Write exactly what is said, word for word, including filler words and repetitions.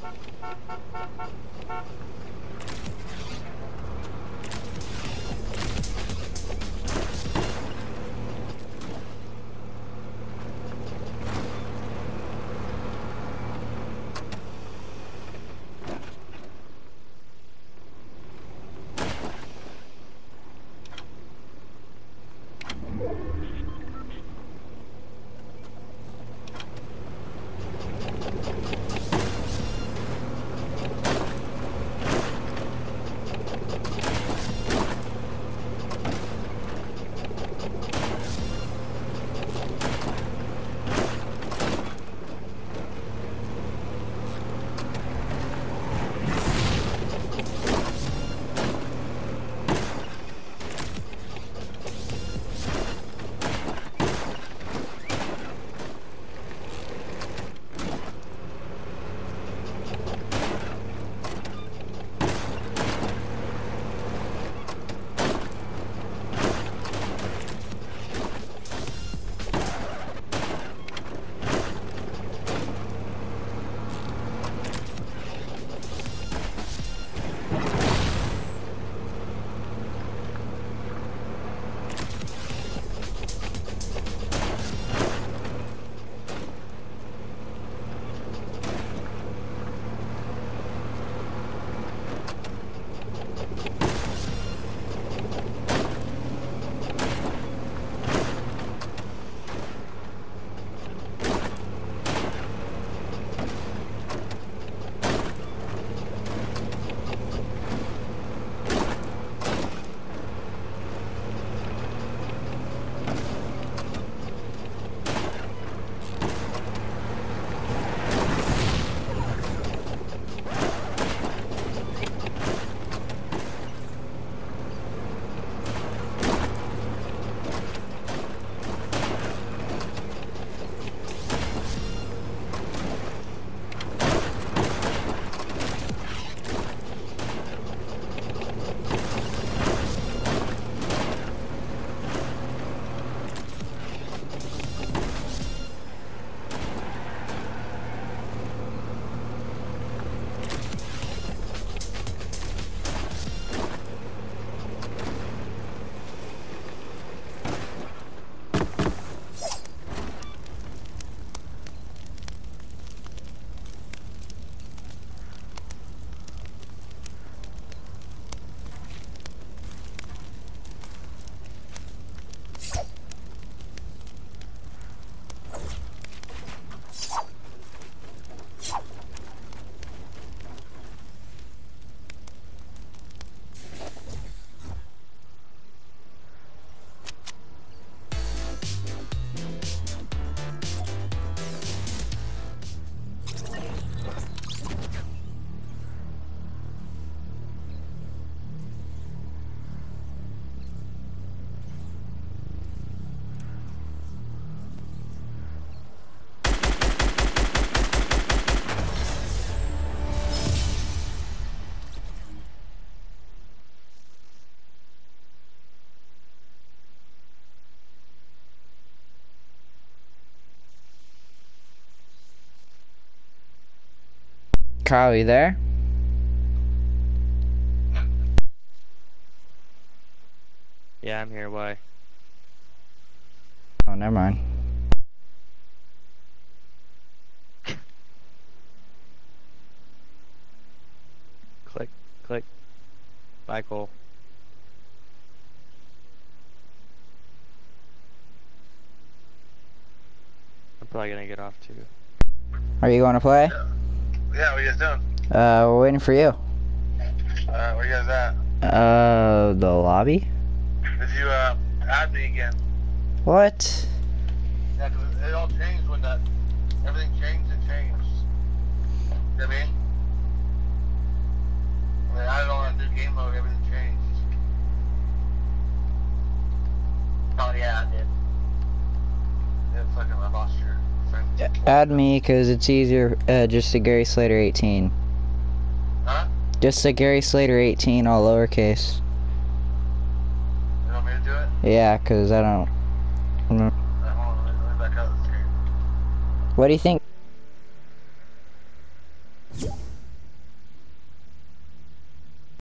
Kyle, you there? Yeah, I'm here. Why? Oh, never mind. Click, click. Bye, Cole. I'm probably gonna get off too. Are you going to play? Yeah. Yeah, what are you guys doing? Uh, we're waiting for you. Uh, where you guys at? Uh, the lobby? Did you, uh, add me again? What? Yeah, 'cause it, it all changed when that, everything changed and changed. You know what I mean? When I added on that new game mode, everything changed. Oh, yeah, I did. Yeah, fucking, I lost your friend. Add me, because it's easier, uh, just to Gary Slater eighteen. Huh? Just to Gary Slater eighteen, all lowercase. You want me to do it? Yeah, because I don't... Uh, hold on, let me, let me back out of this game. What do you think?